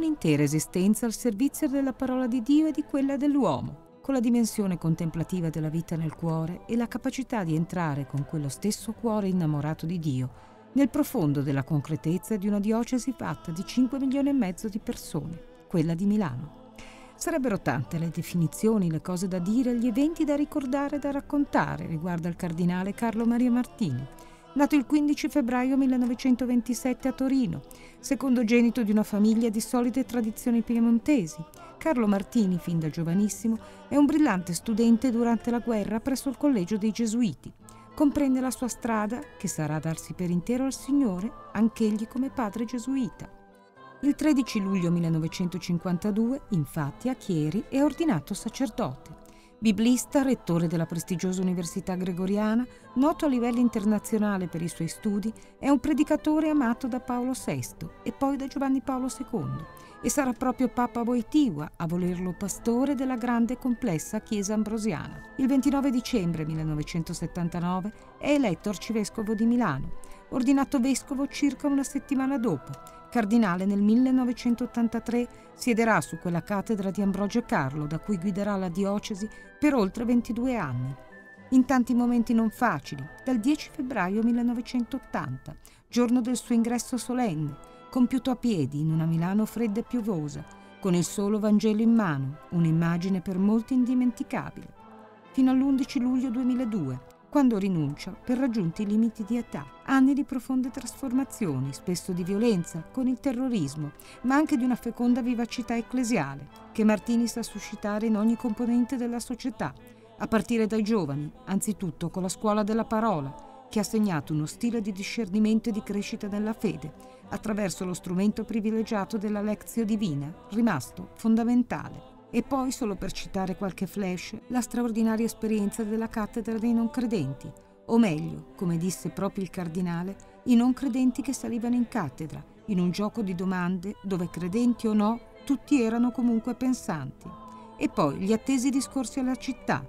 un'intera esistenza al servizio della parola di Dio e di quella dell'uomo, con la dimensione contemplativa della vita nel cuore e la capacità di entrare con quello stesso cuore innamorato di Dio nel profondo della concretezza di una diocesi fatta di 5 milioni e mezzo di persone, quella di Milano. Sarebbero tante le definizioni, le cose da dire, gli eventi da ricordare e da raccontare riguardo al cardinale Carlo Maria Martini, nato il 15 febbraio 1927 a Torino, secondogenito di una famiglia di solide tradizioni piemontesi. Carlo Martini, fin da giovanissimo, è un brillante studente durante la guerra presso il collegio dei Gesuiti. Comprende la sua strada, che sarà darsi per intero al Signore, anch'egli come padre gesuita. Il 13 luglio 1952, infatti, a Chieri è ordinato sacerdote. Biblista, rettore della prestigiosa Università Gregoriana, noto a livello internazionale per i suoi studi, è un predicatore amato da Paolo VI e poi da Giovanni Paolo II, e sarà proprio Papa Wojtyła a volerlo pastore della grande e complessa Chiesa ambrosiana. Il 29 dicembre 1979 è eletto arcivescovo di Milano, ordinato vescovo circa una settimana dopo. Cardinale nel 1983, siederà su quella cattedra di Ambrogio e Carlo, da cui guiderà la diocesi per oltre 22 anni. In tanti momenti non facili, dal 10 febbraio 1980, giorno del suo ingresso solenne, compiuto a piedi in una Milano fredda e piovosa, con il solo Vangelo in mano, un'immagine per molti indimenticabile, fino all'11 luglio 2002, quando rinuncia per raggiunti i limiti di età. Anni di profonde trasformazioni, spesso di violenza, con il terrorismo, ma anche di una feconda vivacità ecclesiale, che Martini sa suscitare in ogni componente della società, a partire dai giovani, anzitutto con la scuola della parola, che ha segnato uno stile di discernimento e di crescita nella fede, attraverso lo strumento privilegiato della Lectio Divina, rimasto fondamentale. E poi, solo per citare qualche flash, la straordinaria esperienza della cattedra dei non credenti, o meglio, come disse proprio il cardinale, i non credenti che salivano in cattedra, in un gioco di domande dove, credenti o no, tutti erano comunque pensanti. E poi gli attesi discorsi alla città.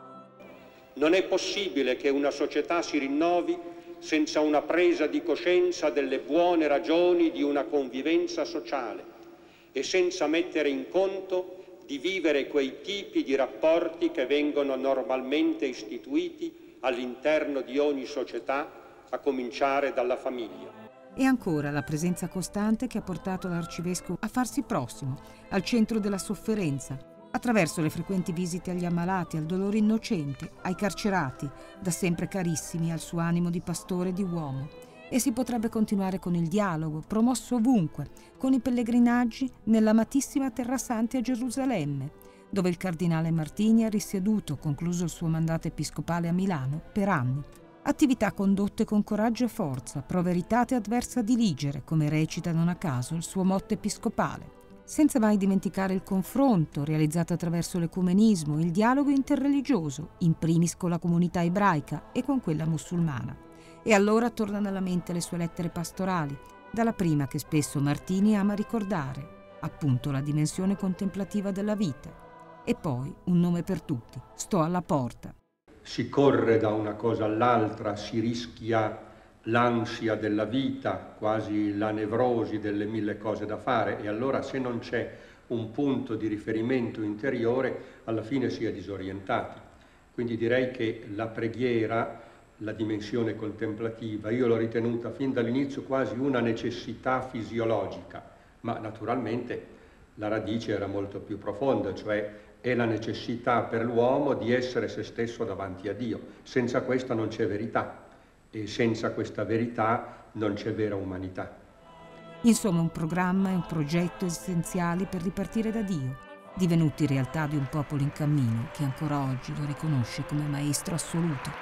Non è possibile che una società si rinnovi senza una presa di coscienza delle buone ragioni di una convivenza sociale e senza mettere in conto di vivere quei tipi di rapporti che vengono normalmente istituiti all'interno di ogni società, a cominciare dalla famiglia. E ancora la presenza costante che ha portato l'arcivescovo a farsi prossimo, al centro della sofferenza, attraverso le frequenti visite agli ammalati, al dolore innocente, ai carcerati, da sempre carissimi al suo animo di pastore e di uomo. E si potrebbe continuare con il dialogo, promosso ovunque, con i pellegrinaggi nell'amatissima Terra Santa a Gerusalemme, dove il cardinale Martini ha risieduto, concluso il suo mandato episcopale a Milano, per anni. Attività condotte con coraggio e forza, pro veritate adversa diligere, come recita non a caso il suo motto episcopale. Senza mai dimenticare il confronto realizzato attraverso l'ecumenismo, il dialogo interreligioso, in primis con la comunità ebraica e con quella musulmana. E allora tornano alla mente le sue lettere pastorali, dalla prima che spesso Martini ama ricordare, appunto la dimensione contemplativa della vita. E poi un nome per tutti, sto alla porta. Si corre da una cosa all'altra, si rischia l'ansia della vita, quasi la nevrosi delle mille cose da fare, e allora se non c'è un punto di riferimento interiore, alla fine si è disorientati. Quindi direi che la preghiera, la dimensione contemplativa, io l'ho ritenuta fin dall'inizio quasi una necessità fisiologica, ma naturalmente la radice era molto più profonda, cioè è la necessità per l'uomo di essere se stesso davanti a Dio. Senza questa non c'è verità e senza questa verità non c'è vera umanità. Insomma, un programma e un progetto essenziali per ripartire da Dio, divenuti realtà di un popolo in cammino che ancora oggi lo riconosce come maestro assoluto.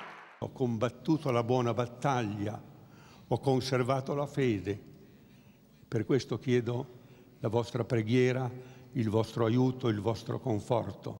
Ho combattuto la buona battaglia, ho conservato la fede. Per questo chiedo la vostra preghiera, il vostro aiuto, il vostro conforto.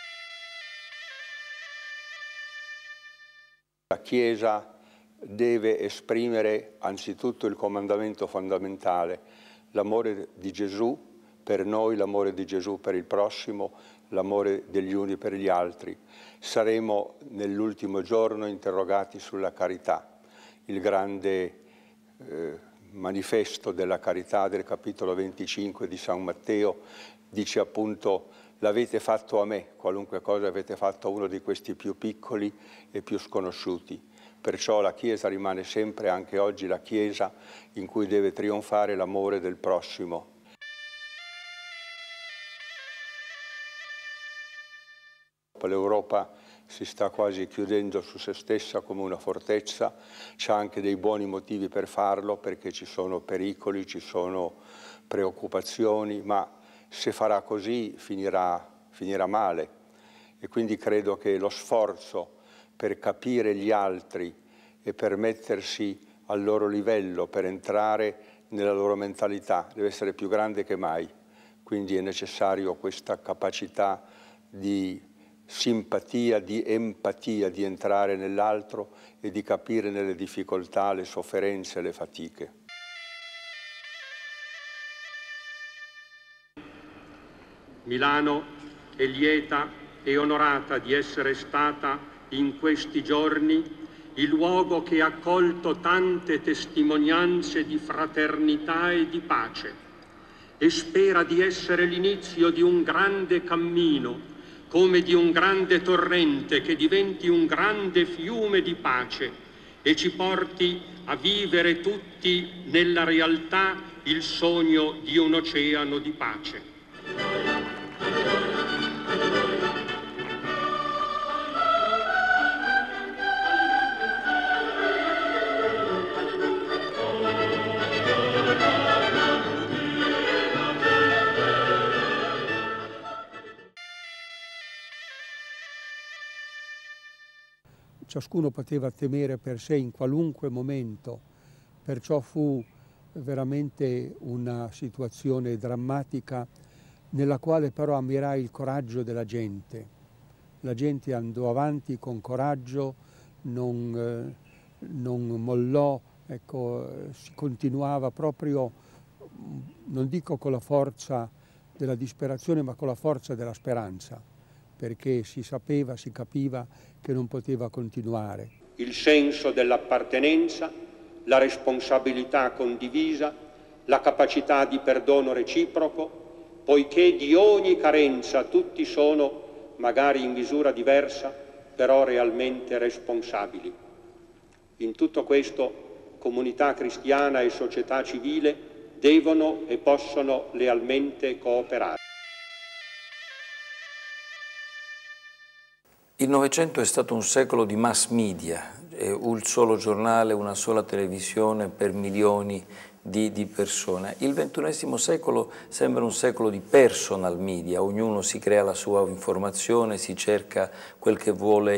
La Chiesa deve esprimere anzitutto il comandamento fondamentale, l'amore di Gesù per noi, l'amore di Gesù per il prossimo, l'amore degli uni per gli altri. Saremo nell'ultimo giorno interrogati sulla carità, il grande manifesto della carità del capitolo 25 di San Matteo dice appunto: l'avete fatto a me, qualunque cosa avete fatto a uno di questi più piccoli e più sconosciuti. Perciò la Chiesa rimane sempre, anche oggi, la Chiesa in cui deve trionfare l'amore del prossimo. L'Europa si sta quasi chiudendo su se stessa come una fortezza, c'ha anche dei buoni motivi per farlo, perché ci sono pericoli, ci sono preoccupazioni, ma se farà così finirà male. E quindi credo che lo sforzo per capire gli altri e per mettersi al loro livello, per entrare nella loro mentalità, deve essere più grande che mai. Quindi è necessario questa capacità di simpatia, di empatia, di entrare nell'altro e di capire nelle difficoltà, le sofferenze, le fatiche. Milano è lieta e onorata di essere stata in questi giorni il luogo che ha accolto tante testimonianze di fraternità e di pace e spera di essere l'inizio di un grande cammino, come di un grande torrente che diventi un grande fiume di pace e ci porti a vivere tutti nella realtà il sogno di un oceano di pace. Ciascuno poteva temere per sé in qualunque momento, perciò fu veramente una situazione drammatica nella quale però ammirai il coraggio della gente. La gente andò avanti con coraggio, non mollò, ecco, si continuava proprio, non dico con la forza della disperazione, ma con la forza della speranza, perché si sapeva, si capiva che non poteva continuare. Il senso dell'appartenenza, la responsabilità condivisa, la capacità di perdono reciproco, poiché di ogni carenza tutti sono, magari in misura diversa, però realmente responsabili. In tutto questo, comunità cristiana e società civile devono e possono lealmente cooperare. Il Novecento è stato un secolo di mass media, un solo giornale, una sola televisione per milioni di persone. Il XXI secolo sembra un secolo di personal media, ognuno si crea la sua informazione, si cerca quel che vuole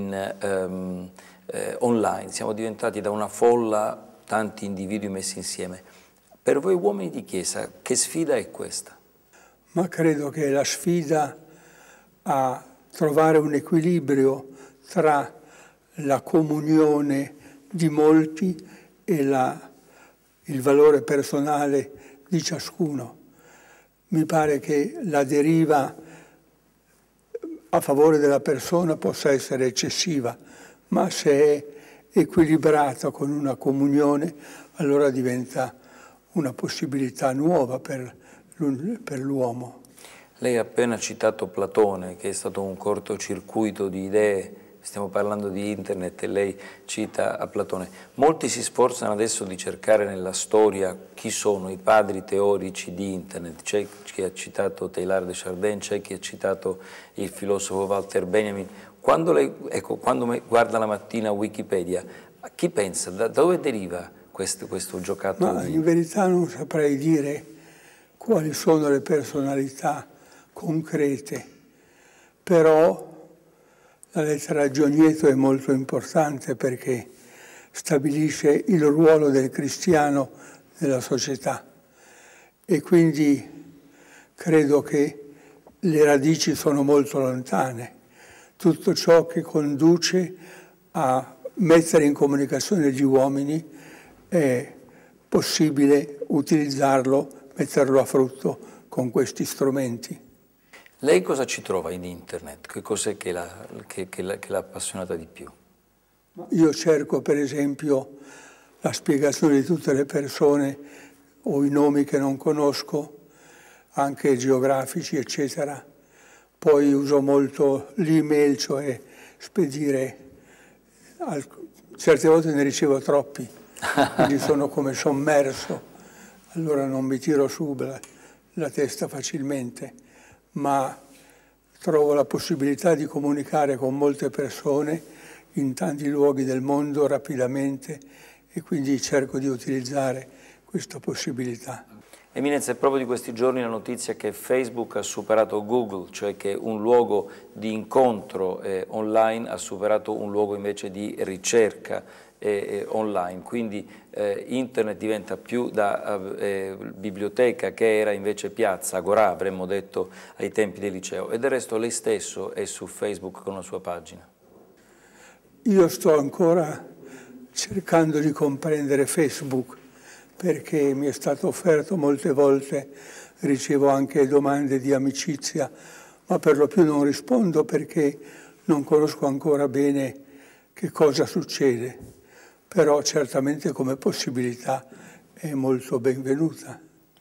online. Siamo diventati da una folla tanti individui messi insieme. Per voi uomini di Chiesa, che sfida è questa? Ma credo che la sfida a trovare un equilibrio tra la comunione di molti e il valore personale di ciascuno. Mi pare che la deriva a favore della persona possa essere eccessiva, ma se è equilibrata con una comunione, allora diventa una possibilità nuova per l'uomo. Lei ha appena citato Platone, che è stato un cortocircuito di idee, stiamo parlando di internet e lei cita a Platone. Molti si sforzano adesso di cercare nella storia chi sono i padri teorici di internet. C'è chi ha citato Teilhard de Chardin, c'è chi ha citato il filosofo Walter Benjamin. Quando lei guarda la mattina Wikipedia, chi pensa? Da dove deriva questo giocattolo? Ma in verità non saprei dire quali sono le personalità concrete, però la lettera Gionieto è molto importante perché stabilisce il ruolo del cristiano nella società e quindi credo che le radici sono molto lontane. Tutto ciò che conduce a mettere in comunicazione gli uomini è possibile utilizzarlo, metterlo a frutto con questi strumenti. Lei cosa ci trova in internet? Che cos'è che l'ha appassionata di più? Io cerco per esempio la spiegazione di tutte le persone o i nomi che non conosco, anche geografici, eccetera. Poi uso molto l'email, cioè spedire, certe volte ne ricevo troppi, quindi sono come sommerso, allora non mi tiro su la testa facilmente, ma trovo la possibilità di comunicare con molte persone in tanti luoghi del mondo rapidamente e quindi cerco di utilizzare questa possibilità. Eminenza, è proprio di questi giorni la notizia che Facebook ha superato Google, cioè che un luogo di incontro online ha superato un luogo invece di ricerca online, quindi internet diventa più da biblioteca che era invece piazza, agorà avremmo detto ai tempi del liceo, e del resto lei stesso è su Facebook con la sua pagina. Io sto ancora cercando di comprendere Facebook, perché mi è stato offerto molte volte, ricevo anche domande di amicizia, ma per lo più non rispondo perché non conosco ancora bene che cosa succede, però certamente come possibilità è molto benvenuta.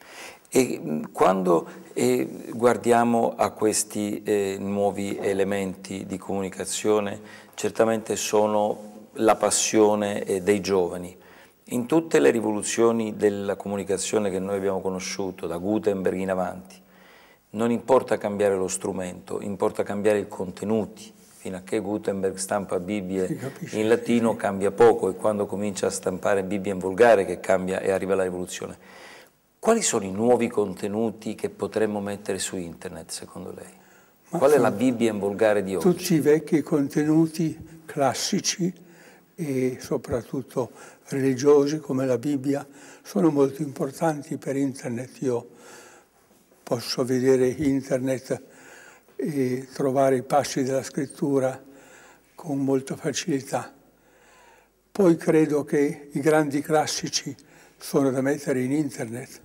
E quando guardiamo a questi nuovi elementi di comunicazione, certamente sono la passione dei giovani. In tutte le rivoluzioni della comunicazione che noi abbiamo conosciuto, da Gutenberg in avanti, non importa cambiare lo strumento, importa cambiare i contenuti. Fino a che Gutenberg stampa Bibbie in latino cambia poco, e quando comincia a stampare Bibbie in volgare che cambia e arriva la rivoluzione. Quali sono i nuovi contenuti che potremmo mettere su internet secondo lei? Qual è la Bibbia in volgare di oggi? Tutti i vecchi contenuti classici e soprattutto religiosi come la Bibbia sono molto importanti per internet. Io posso vedere internet e trovare i passi della scrittura con molta facilità. Poi credo che i grandi classici sono da mettere in internet,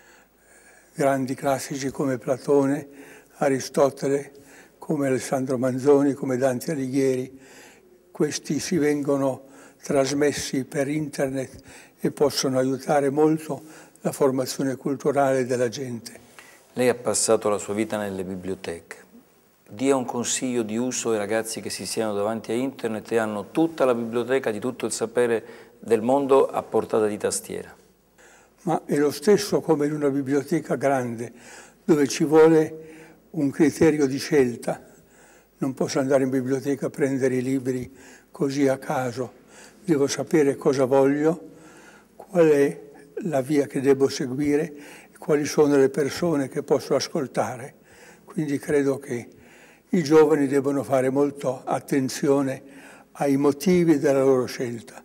grandi classici come Platone, Aristotele, come Alessandro Manzoni, come Dante Alighieri. Questi si vengono trasmessi per internet e possono aiutare molto la formazione culturale della gente. Lei ha passato la sua vita nelle biblioteche. Dia un consiglio di uso ai ragazzi che si siano davanti a internet e hanno tutta la biblioteca di tutto il sapere del mondo a portata di tastiera. Ma è lo stesso come in una biblioteca grande, dove ci vuole un criterio di scelta. Non posso andare in biblioteca a prendere i libri così a caso. Devo sapere cosa voglio, qual è la via che devo seguire e quali sono le persone che posso ascoltare. Quindi credo che i giovani debbano fare molto attenzione ai motivi della loro scelta.